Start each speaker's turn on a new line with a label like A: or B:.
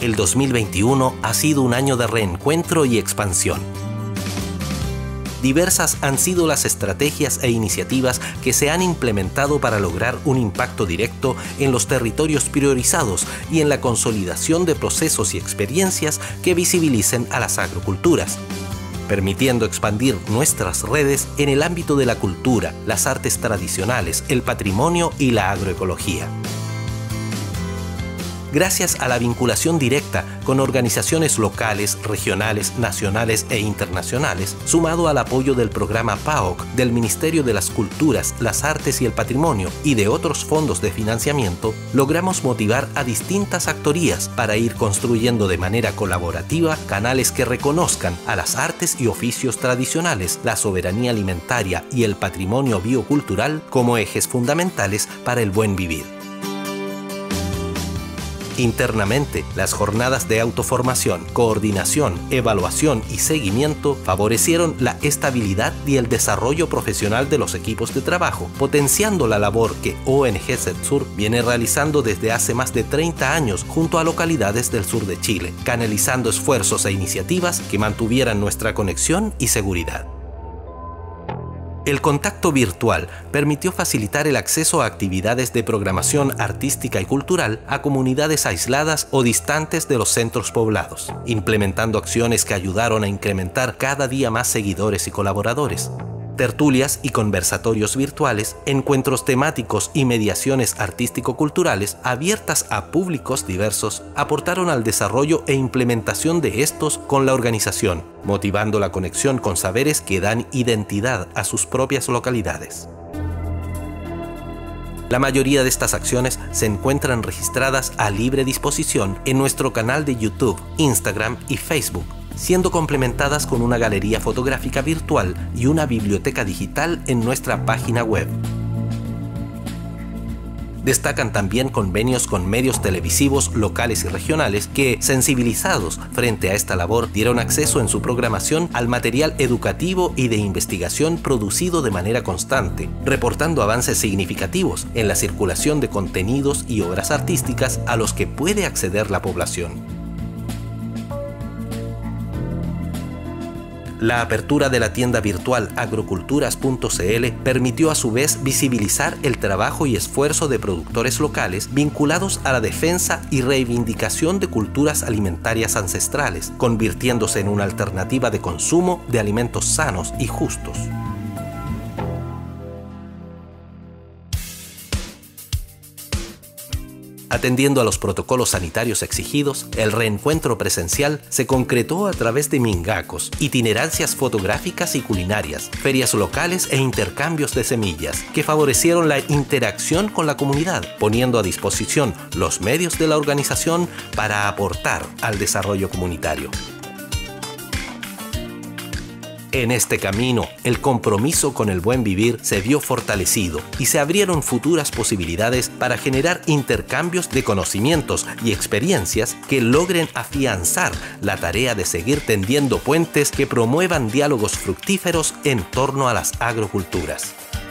A: El 2021 ha sido un año de reencuentro y expansión. Diversas han sido las estrategias e iniciativas que se han implementado para lograr un impacto directo en los territorios priorizados y en la consolidación de procesos y experiencias que visibilicen a las agroculturas, permitiendo expandir nuestras redes en el ámbito de la cultura, las artes tradicionales, el patrimonio y la agroecología. Gracias a la vinculación directa con organizaciones locales, regionales, nacionales e internacionales, sumado al apoyo del programa PAOC, del Ministerio de las Culturas, las Artes y el Patrimonio y de otros fondos de financiamiento, logramos motivar a distintas actorías para ir construyendo de manera colaborativa canales que reconozcan a las artes y oficios tradicionales, la soberanía alimentaria y el patrimonio biocultural como ejes fundamentales para el buen vivir. Internamente, las jornadas de autoformación, coordinación, evaluación y seguimiento favorecieron la estabilidad y el desarrollo profesional de los equipos de trabajo, potenciando la labor que ONG SETSUR viene realizando desde hace más de 30 años junto a localidades del sur de Chile, canalizando esfuerzos e iniciativas que mantuvieran nuestra conexión y seguridad. El contacto virtual permitió facilitar el acceso a actividades de programación artística y cultural a comunidades aisladas o distantes de los centros poblados, implementando acciones que ayudaron a incrementar cada día más seguidores y colaboradores. Tertulias y conversatorios virtuales, encuentros temáticos y mediaciones artístico-culturales abiertas a públicos diversos aportaron al desarrollo e implementación de estos con la organización, motivando la conexión con saberes que dan identidad a sus propias localidades. La mayoría de estas acciones se encuentran registradas a libre disposición en nuestro canal de YouTube, Instagram y Facebook, siendo complementadas con una galería fotográfica virtual y una biblioteca digital en nuestra página web. Destacan también convenios con medios televisivos locales y regionales que, sensibilizados frente a esta labor, dieron acceso en su programación al material educativo y de investigación producido de manera constante, reportando avances significativos en la circulación de contenidos y obras artísticas a los que puede acceder la población. La apertura de la tienda virtual agroculturas.cl permitió a su vez visibilizar el trabajo y esfuerzo de productores locales vinculados a la defensa y reivindicación de culturas alimentarias ancestrales, convirtiéndose en una alternativa de consumo de alimentos sanos y justos. Atendiendo a los protocolos sanitarios exigidos, el reencuentro presencial se concretó a través de mingacos, itinerancias fotográficas y culinarias, ferias locales e intercambios de semillas, que favorecieron la interacción con la comunidad, poniendo a disposición los medios de la organización para aportar al desarrollo comunitario. En este camino, el compromiso con el buen vivir se vio fortalecido y se abrieron futuras posibilidades para generar intercambios de conocimientos y experiencias que logren afianzar la tarea de seguir tendiendo puentes que promuevan diálogos fructíferos en torno a las agroculturas.